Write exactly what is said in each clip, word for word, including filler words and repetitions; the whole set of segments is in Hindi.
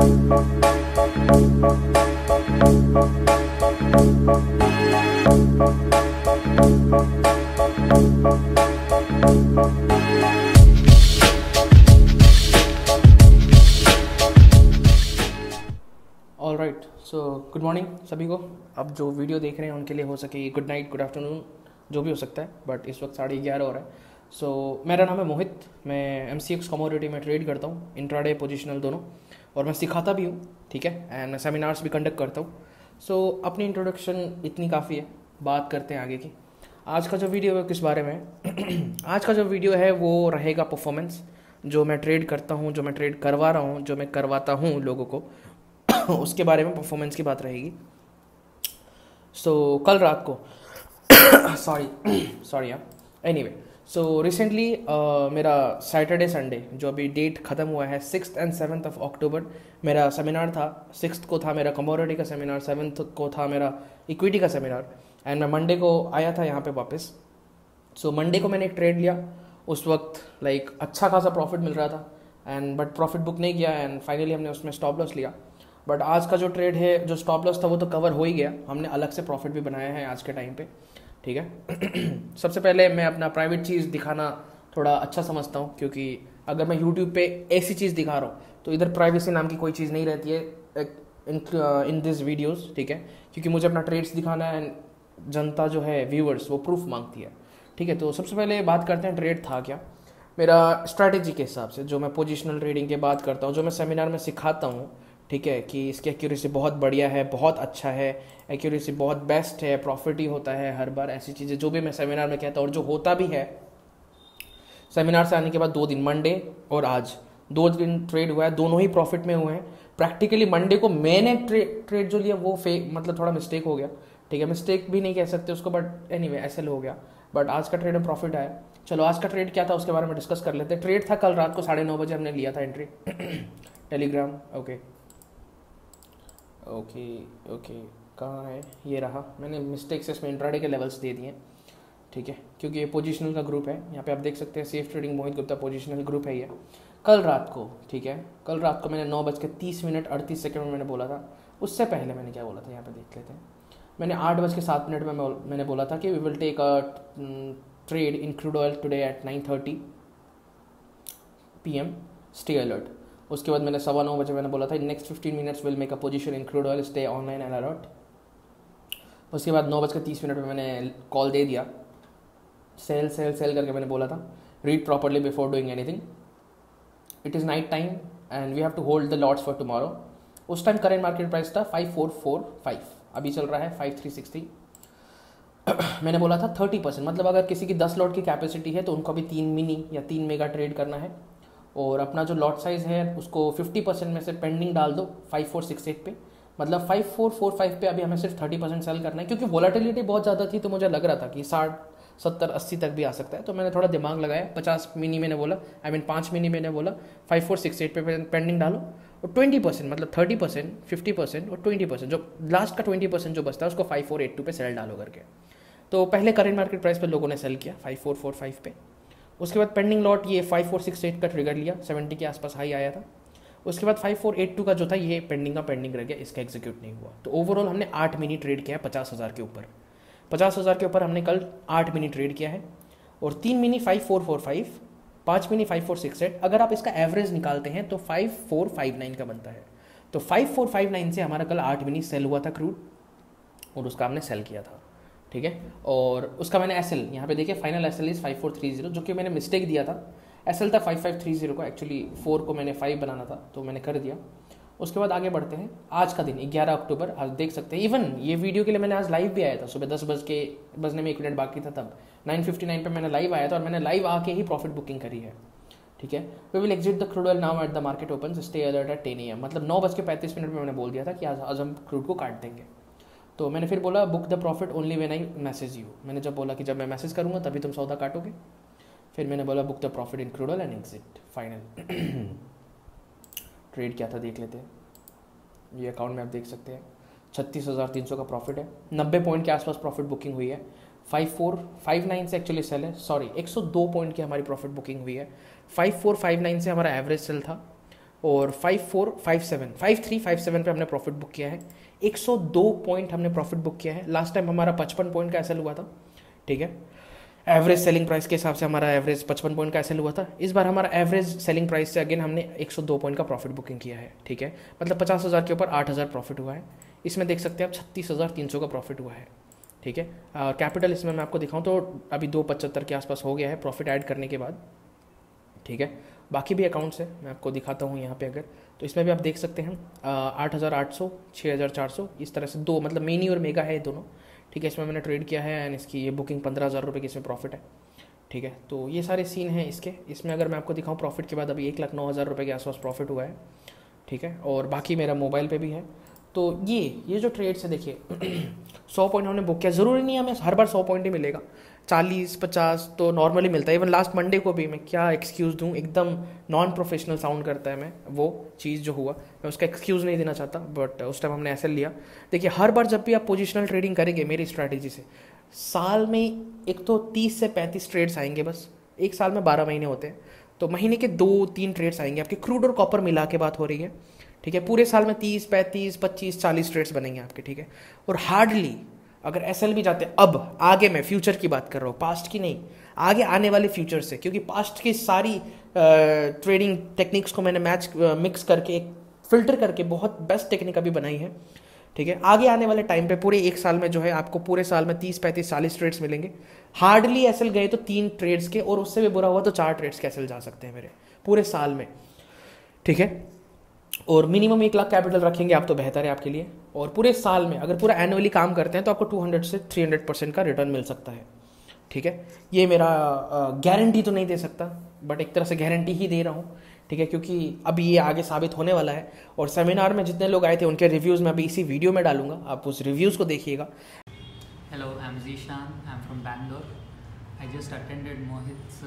All right, so good morning सभी को। अब जो वीडियो देख रहे हैं उनके लिए हो सके गुड नाइट, गुड आफ्टरनून, जो भी हो सकता है, बट इस वक्त साढ़े ग्यारह हो रहा है। सो so, मेरा नाम है मोहित, मैं एम सी एक्स कमोडिटी में ट्रेड करता हूँ, इंट्राडे पोजिशनल दोनों, और मैं सिखाता भी हूँ, ठीक है, एंड मैं सेमिनार्स भी कंडक्ट करता हूँ। सो so, अपनी इंट्रोडक्शन इतनी काफ़ी है, बात करते हैं आगे की। आज का जो वीडियो है किस बारे में है आज का जो वीडियो है वो रहेगा परफॉर्मेंस, जो मैं ट्रेड करता हूँ, जो मैं ट्रेड करवा रहा हूँ, जो मैं करवाता हूँ लोगों को उसके बारे में परफॉर्मेंस की बात रहेगी। सो so, कल रात को सॉरी सॉरी यार एनीवे सो रिसेंटली मेरा सैटरडे संडे जो अभी डेट ख़त्म हुआ है six and seventh of October मेरा सेमिनार था। सिक्स को था मेरा कमोडिटी का सेमिनार, सेवन्थ को था मेरा इक्विटी का सेमिनार, एंड मैं मंडे को आया था यहाँ पे वापस। सो so, मंडे को मैंने एक ट्रेड लिया, उस वक्त लाइक like, अच्छा खासा प्रॉफिट मिल रहा था, एंड बट प्रॉफिट बुक नहीं किया, एंड फाइनली हमने उसमें स्टॉप लॉस लिया। बट आज का जो ट्रेड है, जो स्टॉप लॉस था वो तो कवर हो ही गया, हमने अलग से प्रॉफिट भी बनाया है आज के टाइम पे, ठीक है। सबसे पहले मैं अपना प्राइवेट चीज़ दिखाना थोड़ा अच्छा समझता हूँ, क्योंकि अगर मैं यूट्यूब पे ऐसी चीज़ दिखा रहा हूँ तो इधर प्राइवेसी नाम की कोई चीज़ नहीं रहती है इन दिस वीडियोज़, ठीक है, क्योंकि मुझे अपना ट्रेड्स दिखाना है, जनता जो है व्यूअर्स वो प्रूफ मांगती है, ठीक है। तो सबसे पहले बात करते हैं ट्रेड था क्या। मेरा स्ट्रैटेजी के हिसाब से जो मैं पोजिशनल ट्रेडिंग की बात करता हूँ, जो मैं सेमिनार में सिखाता हूँ, ठीक है, कि इसकी एक्यूरेसी बहुत बढ़िया है, बहुत अच्छा है, एक्यूरेसी बहुत बेस्ट है, प्रॉफिट ही होता है हर बार, ऐसी चीज़ें जो भी मैं सेमिनार में कहता हूँ और जो होता भी है। सेमिनार से आने के बाद दो दिन, मंडे और आज दो दिन ट्रेड हुआ है, दोनों ही प्रॉफिट में हुए हैं। प्रैक्टिकली मंडे को मैंने ट्रे, ट्रेड जो लिया वो फेक, मतलब थोड़ा मिस्टेक हो गया, ठीक है, मिस्टेक भी नहीं कह सकते उसको, बट एनीवे ऐसे हो गया। बट आज का ट्रेड में प्रॉफिट आया। चलो आज का ट्रेड क्या था उसके बारे में डिस्कस कर लेते हैं। ट्रेड था कल रात को साढ़े नौ बजे हमने लिया था entry Telegram, okay okay okay कहाँ है, ये रहा। मैंने मिस्टेक से इसमें इंट्राडे के लेवल्स दे दिए, ठीक है, क्योंकि ये पोजीशनल का ग्रुप है। यहाँ पे आप देख सकते हैं safe trading Mohit Gupta positional group है ये। कल रात को, ठीक है, कल रात को मैंने नौ बज के तीस मिनट अड़तीस सेकंड में मैंने बोला था। उससे पहले मैंने क्या बोला था यहाँ पे देख लेते हैं। मैंने आठ बज के सात मिनट में मैंने बोला था कि we will take a trade in crude oil today at nine thirty P M, stay alert. उसके बाद मैंने सवा नौ बजे मैंने बोला था next fifteen minutes will make a position in crude oil, stay online and alert. उसके बाद नौ बज के तीस मिनट में मैंने कॉल दे दिया, सेल सेल सेल करके मैंने बोला था read properly before doing anything, it is night time and we have to hold the lots for tomorrow. उस टाइम करेंट मार्केट प्राइस था फाइव फोर फोर फाइव, अभी चल रहा है फाइव थ्री सिक्स थ्री। मैंने बोला था थर्टी परसेंट, मतलब अगर किसी की दस लॉट की कैपेसिटी है तो उनको अभी तीन मिनी या तीन मेगा ट्रेड करना है, और अपना जो लॉट साइज़ है उसको फिफ्टी परसेंट में से पेंडिंग डाल दो फाइव फोर सिक्स एट पे, मतलब फाइव फोर फोर फाइव पे अभी हमें सिर्फ थर्टी परसेंट सेल करना है, क्योंकि वोलेटिलिटी बहुत ज़्यादा थी तो मुझे लग रहा था कि साठ सत्तर अस्सी तक भी आ सकता है। तो मैंने थोड़ा दिमाग लगाया, पचास मिनी मैंने बोला, आई मीन पाँच मिनी मैंने बोला, फाइव फोर सिक्स एट पे पेंडिंग डालो, और ट्वेंटी परसेंट मतलब थर्टी परसेंट फिफ्टी परसेंट और ट्वेंटी परसेंट जो लास्ट का ट्वेंटी परसेंट जो बचता है उसको फाइव फोर एट टू पे सेल डालो करके। तो पहले करेंट मार्केट प्राइस पे लोगों ने सेल किया फाइव फोर फोर फाइव पे। उसके बाद पेंडिंग लॉट ये फाइव फोर सिक्स एट का ट्रिगर लिया, सेवेंटी के आसपास हाई आया था। उसके बाद फाइव फोर एट टू का जो था ये पेंडिंग का पेंडिंग रह गया, इसका एग्जीक्यूट नहीं हुआ। तो ओवरऑल हमने आठ मिनी ट्रेड किया है पचास हज़ार के ऊपर, पचास हज़ार के ऊपर हमने कल आठ मिनी ट्रेड किया है, और तीन mini five four four five, पाँच mini five four six eight. अगर आप इसका एवरेज निकालते हैं तो फाइव फोर फाइव नाइन का बनता है। तो फाइव फोर फाइव नाइन से हमारा कल आठ मिनी सेल हुआ था क्रूड, और उसका हमने सेल किया था, ठीक है। और उसका मैंने एस एल यहाँ पे देखिए, final S L is five four three zero, जो कि मैंने मिस्टेक दिया था। एस एल था फाइव फाइव थ्री जीरो को, एक्चुअली फोर को मैंने फाइव बनाना था तो मैंने कर दिया। उसके बाद आगे बढ़ते हैं। आज का दिन ग्यारह अक्टूबर, आज देख सकते हैं, इवन ये वीडियो के लिए मैंने आज लाइव भी आया था, सुबह दस बज के बजने में एक मिनट बाकी था, तब नाइन फिफ्टी नाइन पे मैंने लाइव आया था, और मैंने लाइव आके ही प्रॉफिट बुकिंग करी है, ठीक है। We will exit the crude oil now at the market open, stay alert at ten A M, मतलब नौ बज के पैंतीस मिनट में मैंने बोल दिया था कि आज आज हम क्रूड को काट देंगे। तो मैंने फिर बोला book the profit only when I message you, मैंने जब बोला कि जब मैं मैसेज करूँगा तभी तुम सौदा काटोगे। फिर मैंने बोला book the profit in crude oil and exit, final. Trade क्या था देख लेते हैं। ये अकाउंट में आप देख सकते हैं छत्तीस हज़ार तीन सौ का प्रॉफिट है, नब्बे पॉइंट के आसपास प्रॉफिट बुकिंग हुई है। फाइव फोर फाइव नाइन से एक्चुअली सेल है, सॉरी एक सौ दो पॉइंट की हमारी प्रॉफिट बुकिंग हुई है। फाइव फोर फाइव नाइन से हमारा एवरेज सेल था, और five four five seven five three five seven पे हमने प्रॉफिट बुक किया है। एक सौ दो पॉइंट हमने प्रॉफिट बुक किया है। लास्ट टाइम हमारा पचपन पॉइंट का एसएल हुआ था, ठीक है। एवरेज सेलिंग प्राइस के हिसाब से हमारा एवरेज पचपन पॉइंट का एसएल हुआ था। इस बार हमारा एवरेज सेलिंग प्राइस से अगेन हमने एक सौ दो पॉइंट का प्रॉफिट बुकिंग किया है, ठीक है। मतलब पचास हज़ार के ऊपर आठ हज़ार प्रॉफिट हुआ है। इसमें देख सकते हैं आप छत्तीस हज़ार तीन सौ का प्रॉफिट हुआ है, ठीक है। कैपिटल इसमें मैं आपको दिखाऊं तो अभी दो पचहत्तर के आसपास हो गया है प्रॉफिट ऐड करने के बाद, ठीक है। बाकी भी अकाउंट्स है, मैं आपको दिखाता हूँ यहाँ पे अगर, तो इसमें भी आप देख सकते हैं आठ हज़ार आठ सौ छः हज़ार चार सौ इस तरह से दो, मतलब मिनी और मेगा है दोनों, ठीक है। इसमें मैंने ट्रेड किया है एंड इसकी ये बुकिंग पंद्रह हज़ार रुपये की इसमें प्रॉफिट है, ठीक है। तो ये सारे सीन हैं इसके। इसमें अगर मैं आपको दिखाऊँ प्रॉफिट के बाद अभी एक लाख नौ हज़ार रुपये के आसपास प्रॉफिट हुआ है, ठीक है। और बाकी मेरा मोबाइल पे भी है। तो ये ये जो ट्रेड्स है देखिए सौ पॉइंट हमने बुक किया। ज़रूरी नहीं है हमें हर बार सौ पॉइंट ही मिलेगा, चालीस पचास तो नॉर्मली मिलता है। इवन लास्ट मंडे को भी मैं क्या एक्सक्यूज़ दूँ, एकदम नॉन प्रोफेशनल साउंड करता है मैं वो चीज़ जो हुआ, मैं उसका एक्सक्यूज़ नहीं देना चाहता, बट उस टाइम हमने ऐसे लिया। देखिए हर बार जब भी आप पोजिशनल ट्रेडिंग करेंगे मेरी स्ट्रैटेजी से, साल में एक तो तीस से पैंतीस ट्रेड्स आएंगे बस। एक साल में बारह महीने होते हैं, तो महीने के दो तीन ट्रेड्स आएंगे आपके। क्रूड और कॉपर मिला के बात हो रही है, ठीक है। पूरे साल में तीस पैंतीस पच्चीस चालीस ट्रेड्स बनेंगे आपके, ठीक है। और हार्डली अगर एसएल भी जाते, अब आगे मैं फ्यूचर की बात कर रहा हूँ, पास्ट की नहीं, आगे आने वाले फ्यूचर से, क्योंकि पास्ट की सारी ट्रेडिंग टेक्निक्स को मैंने मैच मिक्स करके एक फिल्टर करके बहुत बेस्ट टेक्निक अभी बनाई है, ठीक है। आगे आने वाले टाइम पे पूरे एक साल में जो है आपको पूरे साल में तीस पैंतीस चालीस ट्रेड्स मिलेंगे। हार्डली एसएल गए तो तीन ट्रेड्स के, और उससे भी बुरा हुआ तो चार ट्रेड्स के एसएल जा सकते हैं मेरे पूरे साल में, ठीक है। और मिनिमम एक लाख कैपिटल रखेंगे आप तो बेहतर है आपके लिए। और पूरे साल में अगर पूरा एनुअली काम करते हैं तो आपको टू हंड्रेड से थ्री हंड्रेड परसेंट का रिटर्न मिल सकता है, ठीक है। ये मेरा गारंटी तो नहीं दे सकता, बट एक तरह से गारंटी ही दे रहा हूँ, ठीक है, क्योंकि अभी ये आगे साबित होने वाला है। और सेमिनार में जितने लोग आए थे उनके रिव्यूज़ मैं अभी इसी वीडियो में डालूंगा, आप उस रिव्यूज़ को देखिएगा। Hello, I am Zeeshan, I am from Bangalore. I just attended Mohit's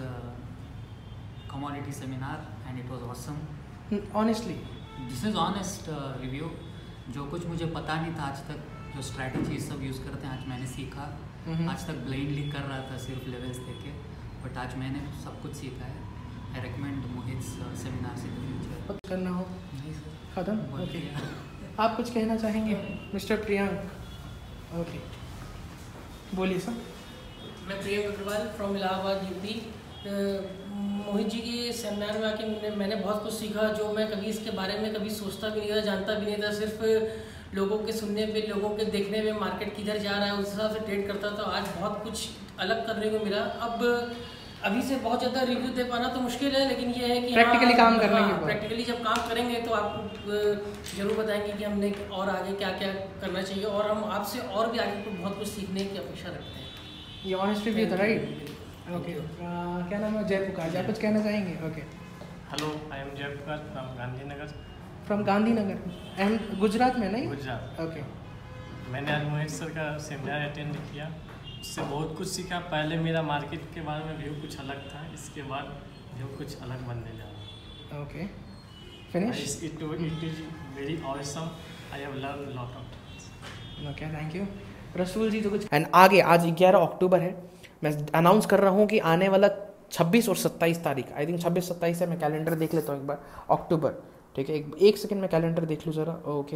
commodity seminar and it was awesome. Honestly this is honest review. जो कुछ मुझे पता नहीं था आज तक, जो स्ट्रैटेजी सब यूज़ करते हैं, आज मैंने सीखा। आज तक ब्लाइंडली कर रहा था सिर्फ लेवल्स देके, बट आज मैंने सब कुछ सीखा है। आई रिकमेंड मोहित्स सेमिनार से फ्यूचर। कुछ करना हो नहीं सर, खत्म, ओके। आप कुछ कहना चाहेंगे मिस्टर प्रियंक? ओके बोलिए सर। मैं प्रियंक अग्रवाल फ्रॉम इलाहाबाद यूपी। मोहित जी के सेमिनार में आके मैंने मैंने बहुत कुछ सीखा, जो मैं कभी इसके बारे में कभी सोचता भी नहीं था, जानता भी नहीं था। सिर्फ लोगों के सुनने पे, लोगों के देखने में मार्केट किधर जा रहा है उस हिसाब से ट्रेड करता था। आज बहुत कुछ अलग करने को मिला। अब अभी से बहुत ज़्यादा रिव्यू दे पाना तो मुश्किल है, लेकिन ये है कि प्रैक्टिकली काम करने के बाद, प्रैक्टिकली जब काम करेंगे तो आपको जरूर बताएंगे कि हमने और आगे क्या क्या करना चाहिए, और हम आपसे और भी आगे बहुत कुछ सीखने की अपेक्षा रखते हैं। ये ऑनेस्ट रिव्यू था, राइट? ओके, क्या नाम है? जयपुकार। आप कुछ कहना चाहेंगे? Okay. Hello, I am Jaipukar from Gandhinagar. From Gandhinagar, and Gujarat में नहीं? गुजरात। ओके। मैंने आज मोहित सर का सेमिनार अटेंड किया, उससे बहुत कुछ सीखा। पहले मेरा मार्केट के बारे में व्यू कुछ अलग था, इसके बाद व्यू कुछ अलग बनने जा रहा है। Okay, finish. It it is very awesome. I have learn lot of. Okay, thank you. Rasool ji तो कुछ। एंड आगे आज ग्यारह अक्टूबर है, मैं अनाउंस कर रहा हूँ कि आने वाला छब्बीस और सत्ताईस तारीख, आई थिंक छब्बीस सत्ताईस है, मैं कैलेंडर देख लेता हूँ एक बार, अक्टूबर, ठीक है। एक एक सेकंड में कैलेंडर देख लूँ ज़रा। ओके,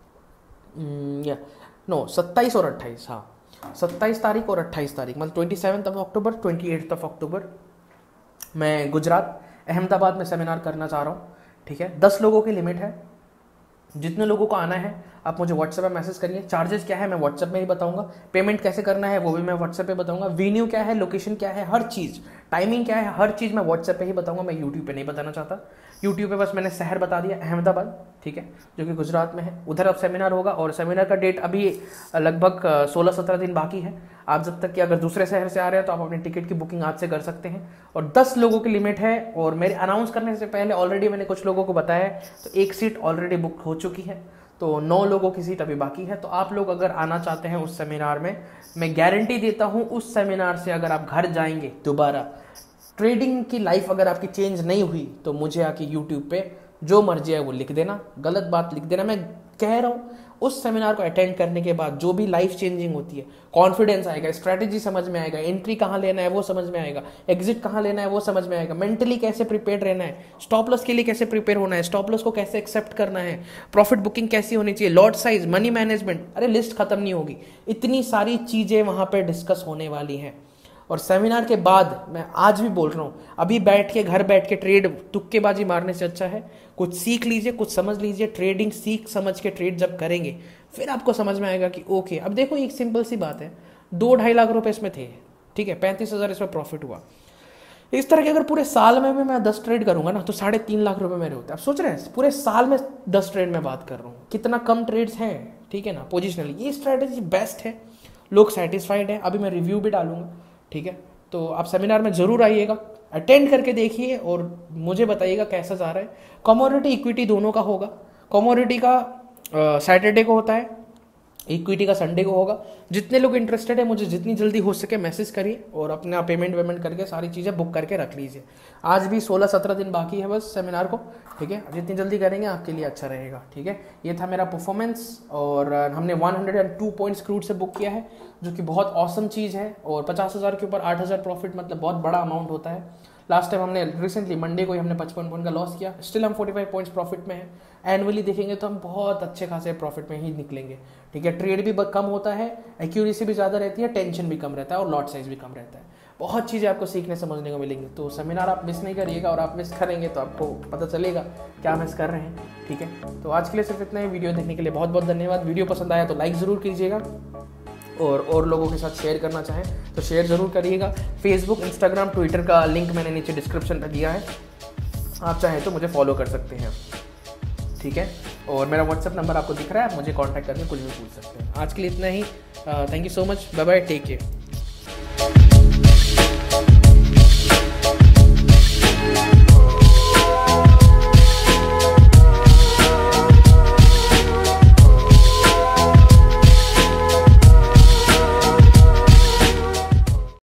या नो सत्ताईस और अट्ठाईस, हाँ सत्ताईस तारीख और अट्ठाईस तारीख, मतलब twenty seventh of October, twenty eighth of October मैं गुजरात अहमदाबाद में सेमिनार करना चाह रहा हूँ, ठीक है। दस लोगों की लिमिट है, जितने लोगों को आना है आप मुझे व्हाट्सएप पे मैसेज करिए। चार्जेस क्या है मैं व्हाट्सएप में ही बताऊंगा, पेमेंट कैसे करना है वो भी मैं व्हाट्सएप पे बताऊंगा, वेन्यू क्या है, लोकेशन क्या है, हर चीज़, टाइमिंग क्या है, हर चीज़ मैं व्हाट्सएप पे ही बताऊंगा। मैं यूट्यूब पे नहीं बताना चाहता। यूट्यूब पे बस मैंने शहर बता दिया अहमदाबाद, ठीक है, जो कि गुजरात में है। उधर अब सेमिनार होगा और सेमिनार का डेट अभी लगभग सोलह सत्रह दिन बाकी है। आप जब तक कि अगर दूसरे शहर से आ रहे हैं तो आप अपनी टिकट की बुकिंग आज से कर सकते हैं। और दस लोगों की लिमिट है, और मेरे अनाउंस करने से पहले ऑलरेडी मैंने कुछ लोगों को बताया है, तो एक सीट ऑलरेडी बुक हो चुकी है, तो नौ लोगों की सीट अभी बाकी है। तो आप लोग अगर आना चाहते हैं उस सेमिनार में, मैं गारंटी देता हूं उस सेमिनार से अगर आप घर जाएंगे दोबारा, ट्रेडिंग की लाइफ अगर आपकी चेंज नहीं हुई तो मुझे आके यूट्यूब पे जो मर्जी है वो लिख देना, गलत बात लिख देना, मैं कह रहा हूँ उस सेमिनार को अटेंड करने के बाद जो भी लाइफ चेंजिंग होती है, कॉन्फिडेंस आएगा, स्ट्रैटेजी समझ में आएगा, एंट्री कहाँ लेना है वो समझ में आएगा, एग्जिट कहाँ लेना है वो समझ में आएगा, मेंटली कैसे प्रिपेयर रहना है, स्टॉप लॉस के लिए कैसे प्रिपेयर होना है, स्टॉप लॉस को कैसे एक्सेप्ट करना है, प्रॉफिट बुकिंग कैसी होनी चाहिए, लॉट साइज, मनी मैनेजमेंट, अरे लिस्ट खत्म नहीं होगी। इतनी सारी चीजें वहां पर डिस्कस होने वाली हैं। और सेमिनार के बाद मैं आज भी बोल रहा हूँ, अभी बैठ के घर बैठ के ट्रेड तुक्केबाजी मारने से अच्छा है कुछ सीख लीजिए, कुछ समझ लीजिए। ट्रेडिंग सीख समझ के ट्रेड जब करेंगे फिर आपको समझ में आएगा कि ओके। अब देखो एक सिंपल सी बात है, दो ढाई लाख रुपए इसमें थे, ठीक है, पैंतीस हजार इसमें प्रॉफिट हुआ। इस तरह के अगर पूरे साल में भी मैं दस ट्रेड करूंगा ना तो साढ़े तीन लाख रुपए मेरे होते हैं। आप सोच रहे हैं पूरे साल में दस ट्रेड में बात कर रहा हूँ, कितना कम ट्रेड्स हैं, ठीक है ना। पोजिशनल ये स्ट्रैटेजी बेस्ट है, लोग सेटिस्फाइड है। अभी मैं रिव्यू भी डालूंगा, ठीक है। तो आप सेमिनार में जरूर आइएगा, अटेंड करके देखिए और मुझे बताइएगा कैसा जा रहा है। कमोडिटी इक्विटी दोनों का होगा। कमोडिटी का सैटरडे को होता है, इक्विटी का संडे को होगा। जितने लोग इंटरेस्टेड है मुझे जितनी जल्दी हो सके मैसेज करिए और अपना पेमेंट वेमेंट करके सारी चीज़ें बुक करके रख लीजिए। आज भी सोलह सत्रह दिन बाकी है बस सेमिनार को, ठीक है। जितनी जल्दी करेंगे आपके लिए अच्छा रहेगा, ठीक है। ये था मेरा परफॉर्मेंस और हमने एक सौ दो पॉइंट्स क्रूड से बुक किया है जो कि बहुत औसम चीज़ है। और पचास हज़ार के ऊपर आठ हज़ार प्रॉफिट मतलब बहुत बड़ा अमाउंट होता है। लास्ट टाइम हमने रिसेंटली मंडे को ही हमने पचपन पॉइंट का लॉस किया, स्टिल हम पैंतालीस पॉइंट्स प्रॉफिट में है। एनुअली देखेंगे तो हम बहुत अच्छे खासे प्रॉफिट में ही निकलेंगे, ठीक है। ट्रेड भी कम होता है, एक्यूरेसी भी ज़्यादा रहती है, टेंशन भी कम रहता है और लॉट साइज भी कम रहता है। बहुत चीज़ें आपको सीखने समझने को मिलेंगी। तो सेमिनार आप मिस नहीं करिएगा और आप मिस करेंगे तो आपको पता चलेगा क्या मिस कर रहे हैं, ठीक है। तो आज के लिए सिर्फ इतना ही। वीडियो देखने के लिए बहुत बहुत धन्यवाद। वीडियो पसंद आया तो लाइक ज़रूर कीजिएगा और और लोगों के साथ शेयर करना चाहें तो शेयर ज़रूर करिएगा। फेसबुक, इंस्टाग्राम, ट्विटर का लिंक मैंने नीचे डिस्क्रिप्शन में दिया है, आप चाहें तो मुझे फॉलो कर सकते हैं, ठीक है। और मेरा व्हाट्सएप नंबर आपको दिख रहा है, आप मुझे कांटेक्ट करके कुछ भी पूछ सकते हैं। आज के लिए इतना ही। Thank you so much, bye bye, take care.